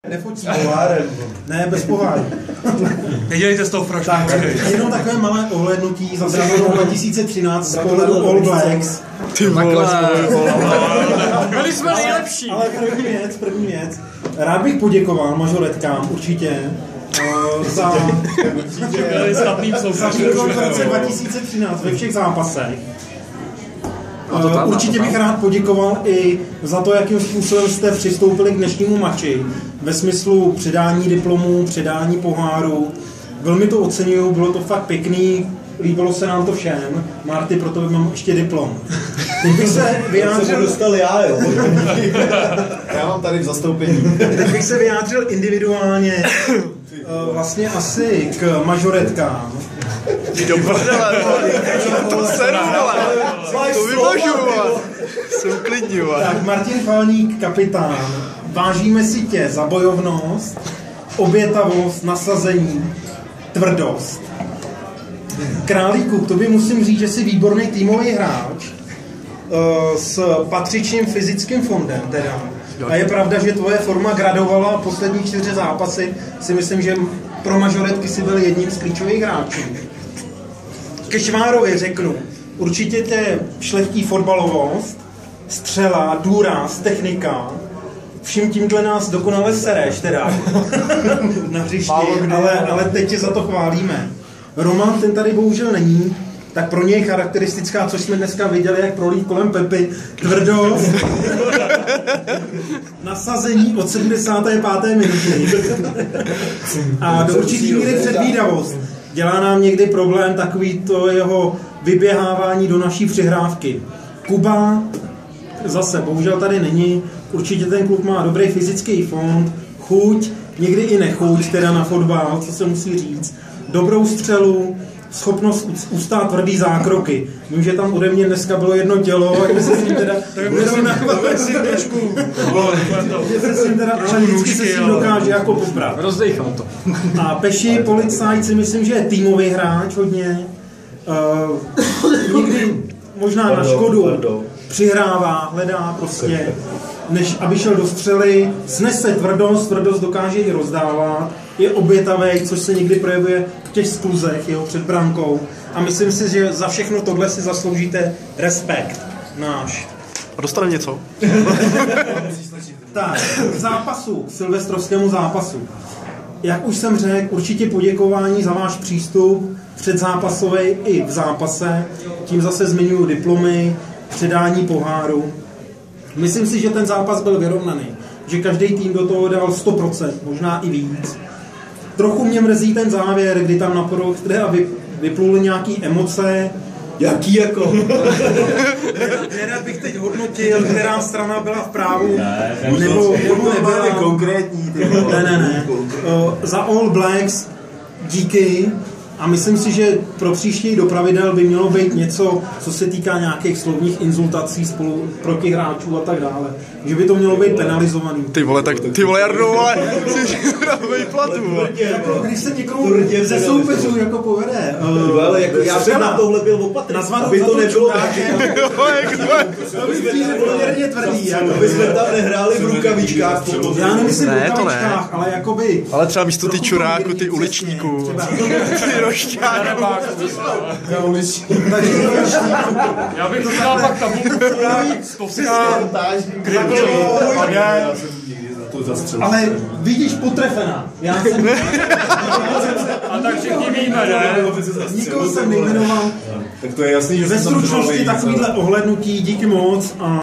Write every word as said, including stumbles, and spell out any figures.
Nefoť s pohárem. Ne, bez poháru. Nedělejte z toho frašku. Tak, jenom takové malé ohlédnutí za sezónu dva tisíce třináct z pohledu All Blacks. Ty vole, Byli jsme nejlepší. Ale první věc, první věc. Rád bych poděkoval mažoretkám určitě uh, za, za výkon v roce dva tisíce třináct ve všech zápasech. Uh, určitě bych rád poděkoval i za to, jakým způsobem jste přistoupili k dnešnímu mači. Ve smyslu předání diplomů, předání poháru. Velmi to oceňuju, bylo to fakt pěkný, líbilo se nám to všem. Marty, proto mám ještě diplom. Teď bych se vyjádřil... jsem dostal já, jo. Já mám tady v zastoupení. Teď bych se vyjádřil individuálně uh, vlastně asi k mažoretkám. Ty do prdele, to seru, vole. To vymažu, vole. Jsem klidný, vole. Tak Martin Falník, kapitán. Vážíme si tě za bojovnost, obětavost, nasazení, tvrdost. Králíku, k tobě musím říct, že jsi výborný týmový hráč uh, s patřičným fyzickým fondem teda. A je pravda, že tvoje forma gradovala poslední čtyři zápasy. Si myslím, že pro mažoretky si byl jedním z klíčových hráčů. Ke Švárovi řeknu, určitě tě šlechtí fotbalovost, střela, důraz, technika. Vším tímhle nás dokonale sereš teda na hřišti, ale, ale teď tě za to chválíme. Roman, ten tady bohužel není, tak pro něj charakteristická, což jsme dneska viděli, jak prolít kolem Pepy, tvrdost, nasazení od sedmdesáté páté minuty a do určitý míry předvídavost. Dělá nám někdy problém takový to jeho vyběhávání do naší přihrávky. Kuba zase bohužel tady není, určitě ten klub má dobrý fyzický fond, chuť, někdy i nechuť teda na fotbal, co se musí říct, dobrou střelu, schopnost ustát tvrdý zákroky. Vím, že tam ode mě dneska bylo jedno tělo, a se s ním teda... Tak si trošku. Že se s ním teda, ale vždycky se s ním dokáže jako poprat. Rozdejchal to. A Peši, policajt, si myslím, že je týmový hráč hodně. Uh, někdy možná na škodu přihrává, hledá prostě, než aby šel do střely, snese tvrdost, tvrdost dokáže i rozdávat, je obětavý, což se někdy projevuje v těch skluzech jeho před brankou. A myslím si, že za všechno tohle si zasloužíte respekt náš. A dostaneme něco? Tak, k zápasu, k silvestrovskému zápasu. Jak už jsem řekl, určitě poděkování za váš přístup předzápasový i v zápase. Tím zase zmiňuji diplomy, předání poháru. Myslím si, že ten zápas byl vyrovnaný. Že každý tým do toho dal sto procent, možná i víc. Trochu mě mrzí ten závěr, kdy tam na povrch vypluly nějaký emoce. Jaký jako? Nerad bych teď hodnotil, která strana byla v právu, ne, nebo, nebo nebyla konkrétní. Ne, ne, ne. Uh, za All Blacks díky. A myslím si, že pro příští do pravidel by mělo být něco, co se týká nějakých slovních insultací spolu proti hráčů a tak dále. Že by to mělo být penalizovaný. Ty vole, tak ty vole, Jardo, vole, jsi hravej platu, vole. Jako, když se někomu ze soupeřů jako povede. Uh, ale jako já jsem na tohle byl opatrný, aby to nebylo tak. To by tím poměrně tvrdý. Aby jsme tam nehráli v rukavičkách. Já nemyslím v rukavičkách, ale jakoby... Ale třeba místo ty čuráku, ty uličníků. Ty rošťáku. Já bych to dal pak tabulku. Stovka. Ale vidíš, potrefená. Já jsem... A tak všichni víme, ne? Nikoho jsem nejmenoval. Tak to je jasný, že ve stručnosti takovýhle ohlednutí, díky moc. A